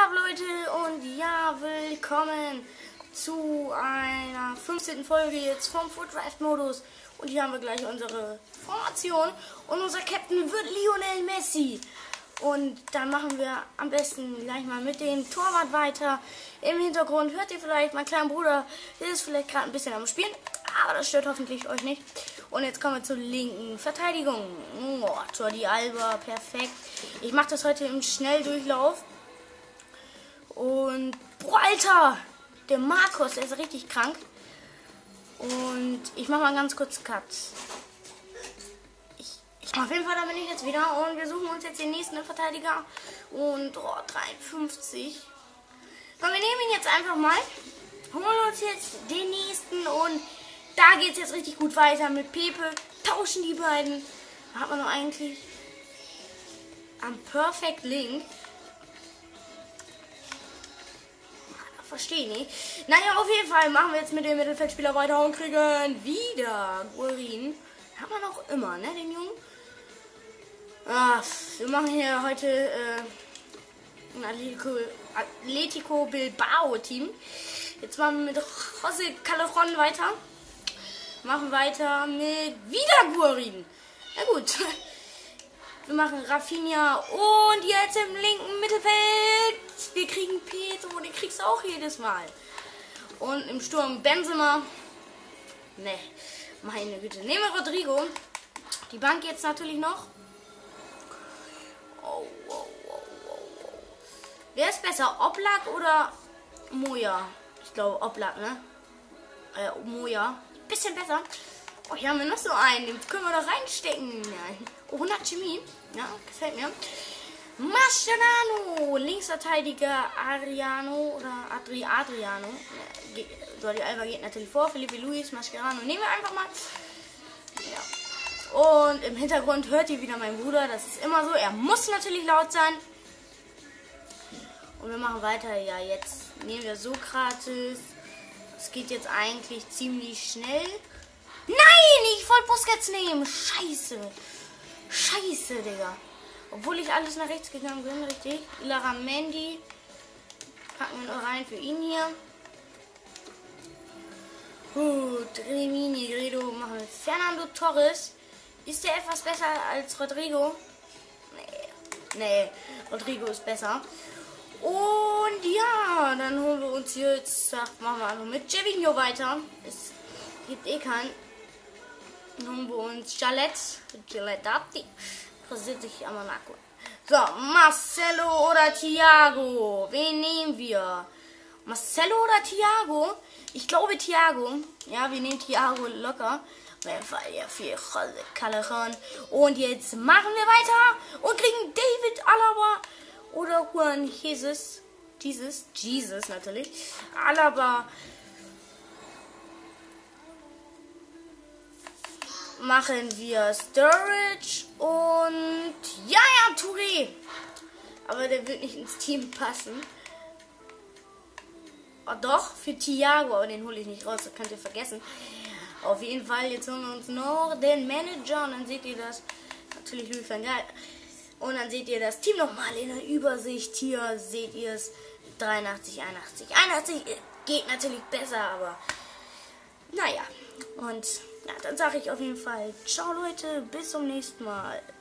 ab, Leute? Und ja, willkommen zu einer 15. Folge jetzt vom Foot Draft Modus. Und hier haben wir gleich unsere Formation. Und unser Captain wird Lionel Messi. Und dann machen wir am besten gleich mal mit dem Torwart weiter. Im Hintergrund hört ihr vielleicht, mein kleiner Bruder ist vielleicht gerade ein bisschen am Spielen. Aber das stört hoffentlich euch nicht. Und jetzt kommen wir zur linken Verteidigung. Oh, Jordi Alba, perfekt. Ich mache das heute im Schnelldurchlauf. Und, boah, Alter, der Markus, der ist richtig krank. Und ich mache mal ganz kurz Cut. Auf jeden Fall, da bin ich jetzt wieder. Und wir suchen uns jetzt den nächsten Verteidiger. Und, 53. Komm, wir nehmen ihn jetzt einfach mal. Holen uns jetzt den nächsten und da geht es jetzt richtig gut weiter mit Pepe. Tauschen die beiden. Da hat man doch eigentlich am Perfect Link. Verstehe nicht. Naja, auf jeden Fall machen wir jetzt mit dem Mittelfeldspieler weiter und kriegen wieder Guarin. Haben wir noch immer, ne, den Jungen? Wir machen hier heute ein Atletico Bilbao Team. Jetzt machen wir mit José Callejon weiter. Machen weiter mit wieder Guarin. Na gut. Wir machen Rafinha und jetzt im linken Mittelfeld. Wir kriegen Pedro, den kriegst du auch jedes Mal. Und im Sturm Benzema. Ne, meine Güte. Nehmen wir Rodrigo. Die Bank jetzt natürlich noch. Oh. Wer ist besser? Oblak oder Moja? Ich glaube Oblak, ne? Moja. Bisschen besser. Oh, hier haben wir noch so einen. Den können wir da reinstecken. Oh, 100 Chemie. Ja, gefällt mir. Mascherano. Linksverteidiger Adriano oder Adriano. Jordi Alba geht natürlich vor. Felipe Luis, Mascherano. Nehmen wir einfach mal. Ja. Und im Hintergrund hört ihr wieder meinen Bruder. Das ist immer so. Er muss natürlich laut sein. Und wir machen weiter. Ja, jetzt nehmen wir Sokrates. Es geht jetzt eigentlich ziemlich schnell. Nein, ich wollte Busquets nehmen. Scheiße, Digga. Obwohl ich alles nach rechts gegangen bin, richtig. Laramendi. Packen wir noch rein für ihn hier. Gut, Remini, Gredo machen wir. Fernando Torres. Ist der etwas besser als Rodrigo? Nee, Rodrigo ist besser. Und ja, dann holen wir uns jetzt, machen wir einfach mit Gervinho weiter. Es gibt eh keinen. Dann holen wir uns Gialetti. Präsent sich am Monaco. So, Marcelo oder Thiago? Wen nehmen wir? Marcelo oder Thiago? Ich glaube Thiago. Ja, wir nehmen Thiago locker. Weil ja viel Callejon. Und jetzt machen wir weiter und kriegen David Alaba oder Juan Jesus. Jesus natürlich. Alaba. Machen wir Sturridge und ja, Touré. Aber der wird nicht ins Team passen. Oh, doch, für Thiago, aber den hole ich nicht raus, das könnt ihr vergessen. Auf jeden Fall, jetzt holen wir uns noch den Manager und dann seht ihr das. Natürlich Louis van Gaal. Und dann seht ihr das Team nochmal in der Übersicht. Hier seht ihr es. 83, 81. 81 geht natürlich besser, aber naja. Und ja, dann sage ich auf jeden Fall ciao Leute, bis zum nächsten Mal.